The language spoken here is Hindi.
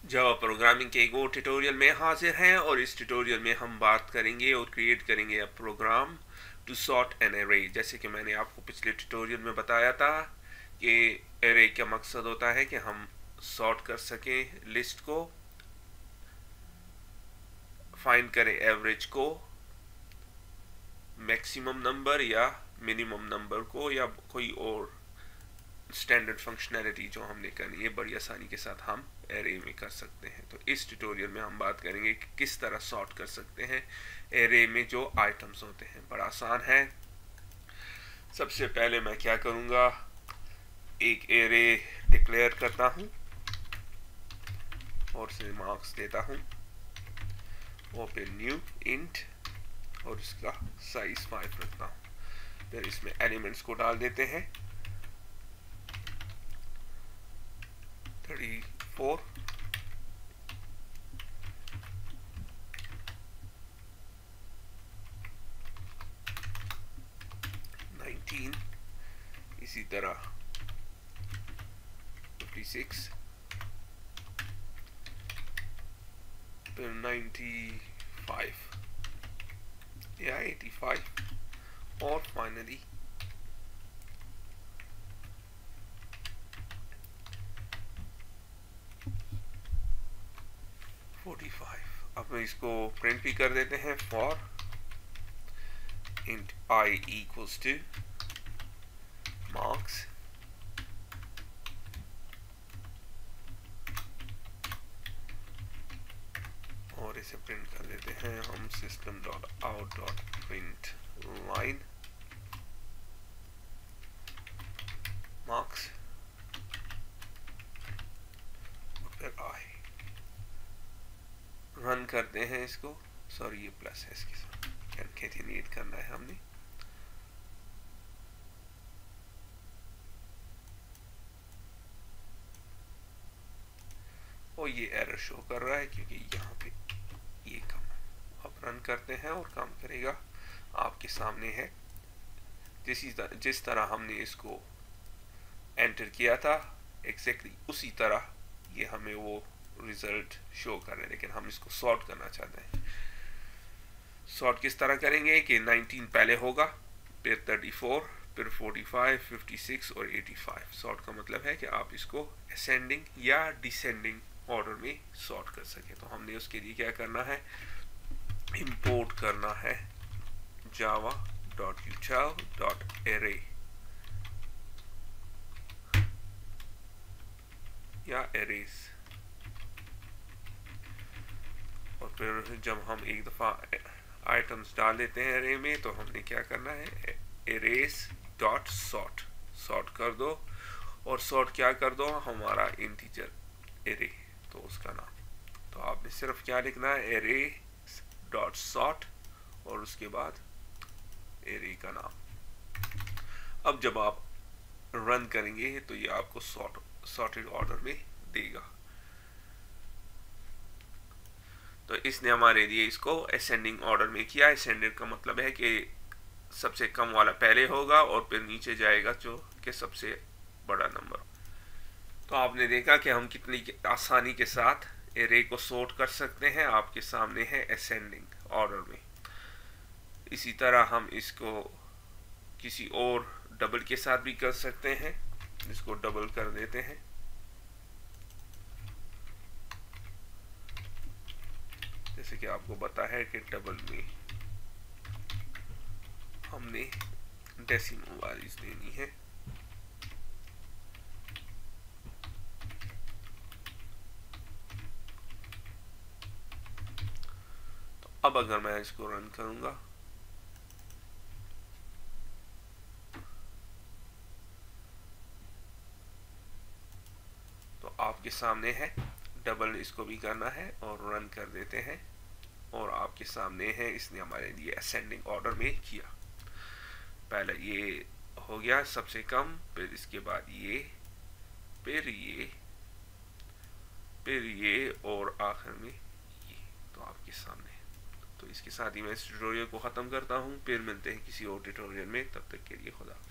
जावा प्रोग्रामिंग के एक और ट्यूटोरियल में हाजिर हैं और इस ट्यूटोरियल में हम बात करेंगे और क्रिएट करेंगे a program to sort an array. जैसे कि मैंने आपको पिछले ट्यूटोरियल में बताया था कि एरे का मकसद होता है कि हम सॉर्ट कर सकें लिस्ट को, फाइंड करें एवरेज को, मैक्सिमम नंबर या मिनिमम नंबर को, या कोई और स्टैंडर्ड फंक्शनैलिटी जो हमने करनी है बड़ी आसानी के साथ हम एरे में कर सकते हैं। तो इस ट्यूटोरियल में हम बात करेंगे कि किस तरह सॉर्ट कर सकते हैं एरे में जो आइटम्स होते हैं। बड़ा आसान है। सबसे पहले मैं क्या करूंगा, एक एरे डिक्लेयर करता हूं और उसे मार्क्स देता हूं, ओपन न्यू इंट, और इसका साइज 5 रखता हूं। फिर इसमें एलिमेंट्स को डाल देते हैं 34, 19, इसी तरह 56, फिर 95 या 85 और फाइनली 45। अब इसको प्रिंट भी कर देते हैं, for int I equals to marks और इसे प्रिंट कर देते हैं हम system.out.println marks और फिर I। रन करते हैं इसको, सॉरी ये प्लस है, इसके साथ कंकैटिनेट करना है हमने। और ये एरर शो कर रहा है क्योंकि यहाँ पे ये कम है। अब रन करते हैं और काम करेगा। आपके सामने है जिस तरह हमने इसको एंटर किया था एग्जैक्टली उसी तरह ये हमें वो रिजल्ट शो कर रहे हैं, लेकिन हम इसको सॉर्ट करना चाहते हैं। सॉर्ट किस तरह करेंगे कि 19 पहले होगा, फिर 34, फिर 45, 56 और 85। सॉर्ट का मतलब है कि आप इसको असेंडिंग या डिसेंडिंग ऑर्डर में सॉर्ट कर सके। तो हमने उसके लिए क्या करना है, इंपोर्ट करना है java.util.array या arrays। और फिर जब हम एक दफा आइटम्स डाल देते हैं एरे में तो हमने क्या करना है, arrays.sort, सॉर्ट कर दो। और सॉर्ट क्या कर दो, हमारा इंटीजर एरे, तो उसका नाम। तो आपने सिर्फ क्या लिखना है, arrays.sort और उसके बाद एरे का नाम। अब जब आप रन करेंगे तो ये आपको सॉर्टेड ऑर्डर में देगा। तो इसने हमारे लिए इसको असेंडिंग ऑर्डर में किया। असेंडिंग का मतलब है कि सबसे कम वाला पहले होगा और फिर नीचे जाएगा जो कि सबसे बड़ा नंबर। तो आपने देखा कि हम कितनी आसानी के साथ एरे को सॉर्ट कर सकते हैं। आपके सामने है असेंडिंग ऑर्डर में। इसी तरह हम इसको किसी और डबल के साथ भी कर सकते हैं। इसको डबल कर देते हैं, जैसे कि आपको पता है कि डबल में हमने डेसिमल वैल्यूज देनी है। तो अब अगर मैं इसको रन करूंगा तो आपके सामने है, डबल इसको भी करना है और रन कर देते हैं और आपके सामने है इसने हमारे लिए असेंडिंग ऑर्डर में किया। पहले ये हो गया सबसे कम, फिर इसके बाद ये, फिर ये, फिर ये और आखिर में ये। तो आपके सामने। तो इसके साथ ही मैं इस ट्यूटोरियल को ख़त्म करता हूँ। फिर मिलते हैं किसी और ट्यूटोरियल में, तब तक के लिए खुदा।